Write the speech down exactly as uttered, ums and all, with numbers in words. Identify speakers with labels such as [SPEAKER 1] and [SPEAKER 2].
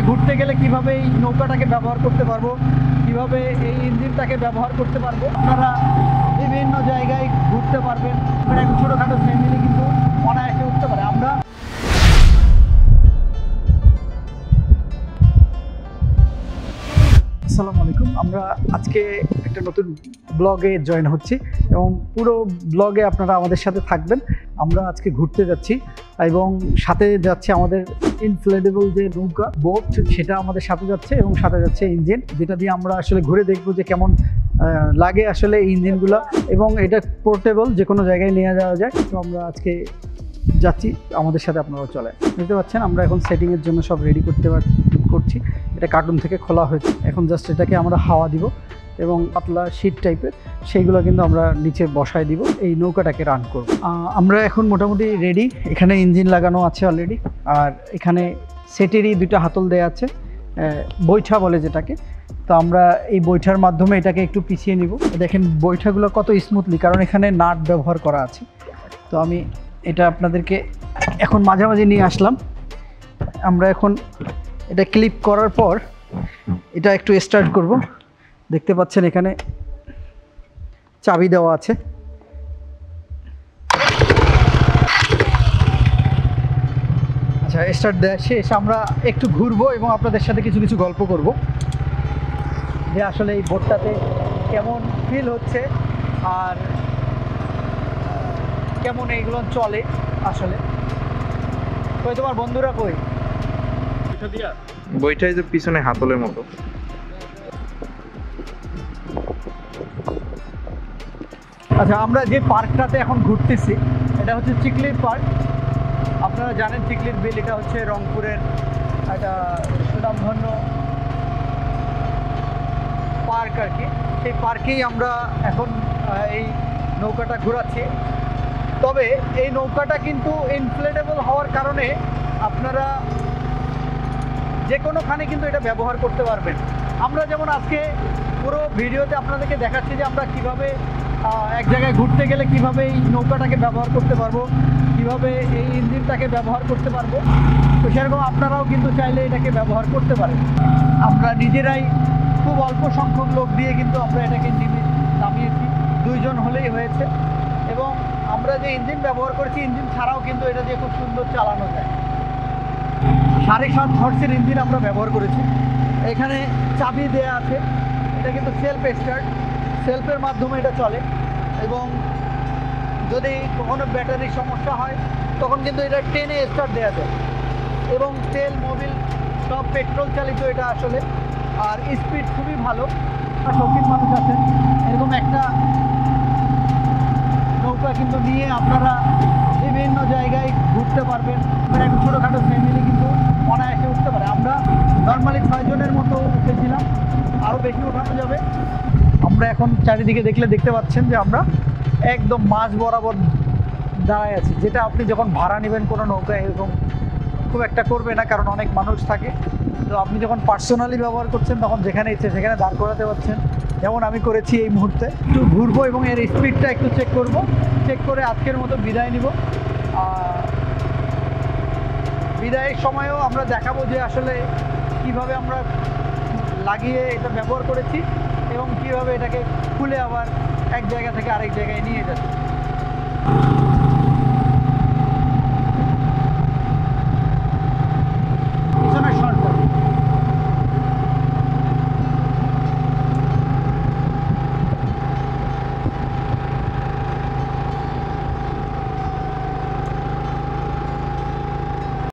[SPEAKER 1] জায়গায় ঘুরতে গেলে কিভাবে এই নৌকাটাকে ব্যবহার করতে পারবো, কিভাবে এই ইঞ্জিনটাকে ব্যবহার করতে পারবো। আপনারা বিভিন্ন জায়গায় ঘুরতে পারবেন, একটা ছোটোখাটো ফ্যামিলি কিন্তু অনায়াসে উঠতে পারে। আমরা আসসালামু আলাইকুম, আমরা আজকে একটা নতুন ব্লগে জয়েন হচ্ছি এবং পুরো ব্লগে আপনারা আমাদের সাথে থাকবেন। আমরা আজকে ঘুরতে যাচ্ছি এবং সাথে যাচ্ছে আমাদের ইনফ্লেটেবল যে নৌকা বোট, সেটা আমাদের সাথে যাচ্ছে এবং সাথে যাচ্ছে ইঞ্জিন, যেটা দিয়ে আমরা আসলে ঘুরে দেখবো যে কেমন লাগে আসলে এই ইঞ্জিনগুলো, এবং এটা পোর্টেবল, যে কোনো জায়গায় নিয়ে যাওয়া যায়। তো আমরা আজকে যাচ্ছি, আমাদের সাথে আপনারাও চলেন। দেখতে পাচ্ছেন আমরা এখন সেটিংয়ের জন্য সব রেডি করতে করছি। এটা কার্টুন থেকে খোলা হয়েছে, এখন জাস্ট এটাকে আমরা হাওয়া দিব এবং পাতলা শীট টাইপের সেইগুলো কিন্তু আমরা নিচে বসায় দিব, এই নৌকাটাকে রান করব। আমরা এখন মোটামুটি রেডি, এখানে ইঞ্জিন লাগানো আছে অলরেডি, আর এখানে সেটেরই দুইটা হাতল দেওয়া আছে, বৈঠা বলে যেটাকে। তো আমরা এই বৈঠার মাধ্যমে এটাকে একটু পিছিয়ে নিব। দেখেন বৈঠাগুলো কত স্মুথলি, কারণ এখানে নাট ব্যবহার করা আছে। তো আমি এটা আপনাদেরকে এখন মাঝামাঝি নিয়ে আসলাম। আমরা এখন এটা ক্লিপ করার পর এটা একটু স্টার্ট করব। দেখতে পাচ্ছেন এখানে চাবি দেওয়া আছে। আচ্ছা, স্টার্ট দেওয়া শেষ। আমরা একটু ঘুরবো এবং আপনাদের সাথে কিছু কিছু গল্প করব যে আসলে এই বোটটাতে কেমন ফিল হচ্ছে আর কেমন এইগুলো চলে আসলে। কই তোমার বন্ধুরা কই?
[SPEAKER 2] বইটাই যে পিছনে হাতলের মতো।
[SPEAKER 1] আচ্ছা, আমরা যে পার্কটাতে এখন ঘুরতেছি এটা হচ্ছে চিকলির পার্ক। আপনারা জানেন চিকলির বিল, এটা হচ্ছে রংপুরের একটা সুনামধন্য পার্ক আর কি। সেই পার্কেই আমরা এখন এই নৌকাটা ঘোরাচ্ছি। তবে এই নৌকাটা কিন্তু ইনফ্লেটেবল হওয়ার কারণে আপনারা যে কোনোখানে কিন্তু এটা ব্যবহার করতে পারবেন। আমরা যেমন আজকে পুরো ভিডিওতে আপনাদেরকে দেখাচ্ছি যে আমরা কিভাবে এক জায়গায় ঘুরতে গেলে কিভাবে এই নৌকাটাকে ব্যবহার করতে পারবো, কিভাবে এই ইঞ্জিনটাকে ব্যবহার করতে পারবো। তো সেরকম আপনারাও কিন্তু চাইলে এটাকে ব্যবহার করতে পারেন। আমরা নিজেরাই খুব অল্প সংখ্যক লোক দিয়ে কিন্তু আমরা এটাকে নামিয়েছি, দুইজন হলেই হয়েছে। এবং আমরা যে ইঞ্জিন ব্যবহার করেছি, ইঞ্জিন ছাড়াও কিন্তু এটা দিয়ে খুব সুন্দর চালানো যায়। সাড়ে সাত হর্সের ইঞ্জিন আমরা ব্যবহার করেছি। এখানে চাবি দেয়া আছে, এটা কিন্তু সেলফ স্টার্ট, সেলফের মাধ্যমে এটা চলে। এবং যদি কখনো ব্যাটারির সমস্যা হয় তখন কিন্তু এটা টেনে স্টার্ট দেওয়া যায়। এবং তেল মোবিল সব পেট্রোল চালিত এটা আসলে, আর স্পিড খুবই ভালো। শৌখিন মানুষ আছেন, এরকম একটা নৌকা কিন্তু নিয়ে আপনারা বিভিন্ন জায়গায় ঘুরতে পারবেন। মানে একটা ছোটোখাটো ফ্যামিলি কিন্তু অনায়াসে উঠতে পারে। আমরা নর্মালি ছয়জনের মতো উঠেছিলাম, আরও বেশি ওঠানো যাবে। আমরা এখন চারিদিকে দেখলে দেখতে পাচ্ছেন যে আমরা একদম মাঝ বরাবর দাঁড়ায় আছি, যেটা আপনি যখন ভাড়া নেবেন কোনো নৌকা এরকম খুব একটা করবে না, কারণ অনেক মানুষ থাকে। তো আপনি যখন পার্সোনালি ব্যবহার করছেন তখন যেখানে ইচ্ছে সেখানে দাঁড় করাতে পারছেন, যেমন আমি করেছি এই মুহূর্তে। একটু ঘুরবো এবং এর স্পিডটা একটু চেক করব, চেক করে আজকের মতো বিদায় নিব। বিদায়ের সময়ও আমরা দেখাবো যে আসলে কিভাবে আমরা লাগিয়ে এটা ব্যবহার করেছি এবং কিভাবে এটাকে খুলে আবার এক জায়গা থেকে আরেক জায়গায় নিয়ে যাচ্ছি।